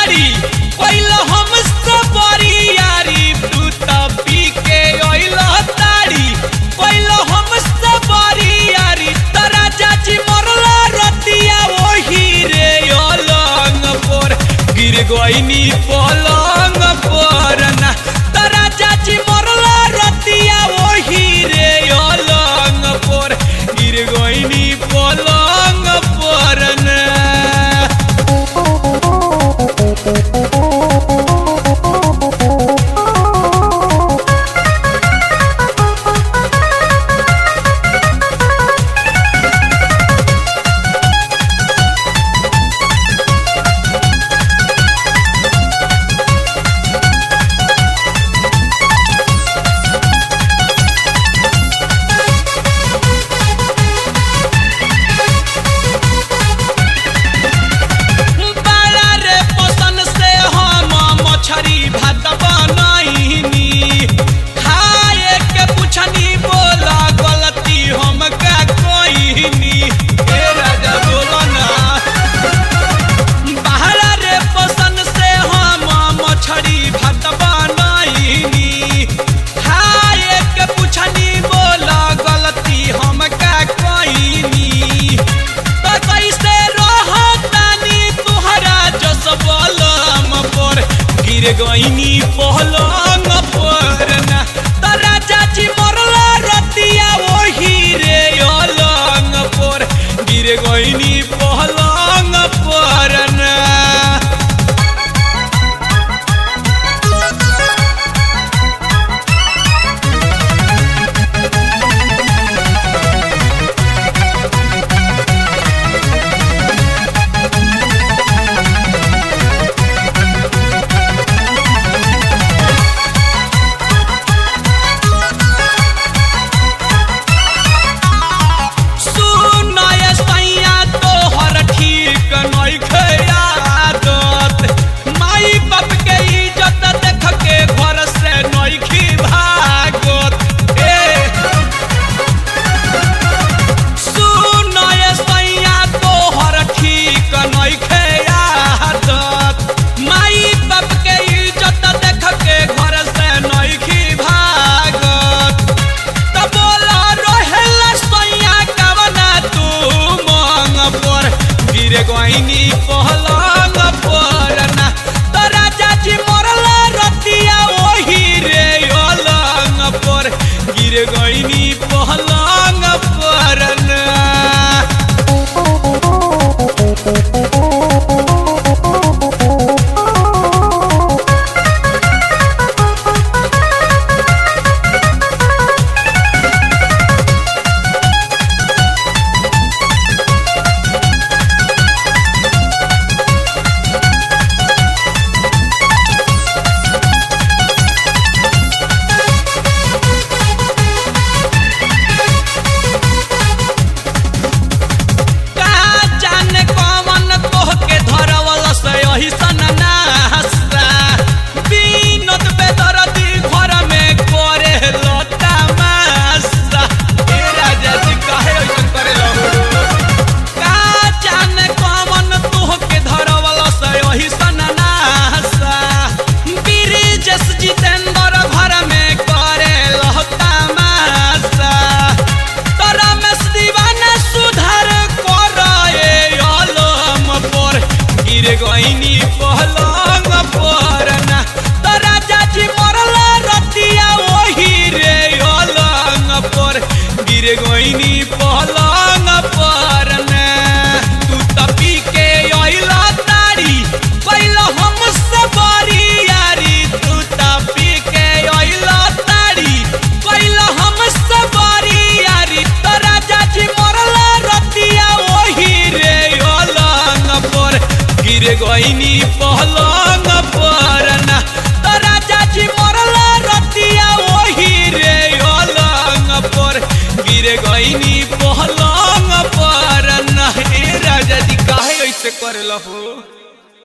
ताड़ी पहिला हम सबरी यारी तू तपी के ओइला ताड़ी पहिला हम सबरी यारी तरा चाची मरला रतिया ओही रे अलंग पर गिर गइनी पलंग पर ना तरा चाची मरला रतिया ओही रे अलंग पर गिर गइनी पलंग पर ना। गइनी पलंग पर ना तरा चाची मरला रतिया ओही रे अलंग पर गिर गइनी पलंग पर ना। गइनी पलंग पर ना तरा चाची मरला रतिया ओही रे अलंग पर गिर गइनी पलंग पर ना। गइनी पलंग पर ना तरा चाची मरला रतिया ओही रे अलंग पर गिर गइनी पलंग पर ना। तू तपी के ओइला ताड़ी पहिला हम सबरी यारी तू तपी के ओइला ताड़ी पहिला हम सबरी यारी तरा चाची मरला रतिया ओही रे अलंग पर गिर गइनी पलंग पर ना तरा चाची मरला रतिया ओही रे अलंग पर गिर गइनी पलंग पर ना। ए राजा जी काहे ऐसे करला हो।